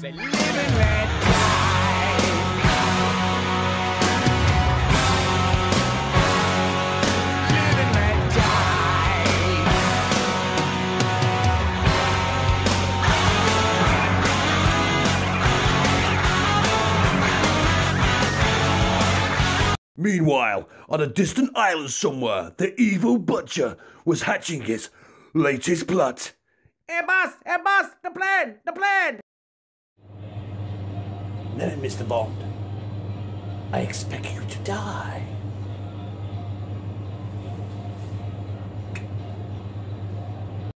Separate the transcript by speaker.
Speaker 1: Say, live and let die. Live and let die.
Speaker 2: Meanwhile, on a distant island somewhere, the evil butcher was hatching his latest plot.
Speaker 1: Hey boss, the plan.
Speaker 2: No, Mr. Bond. I expect you to die.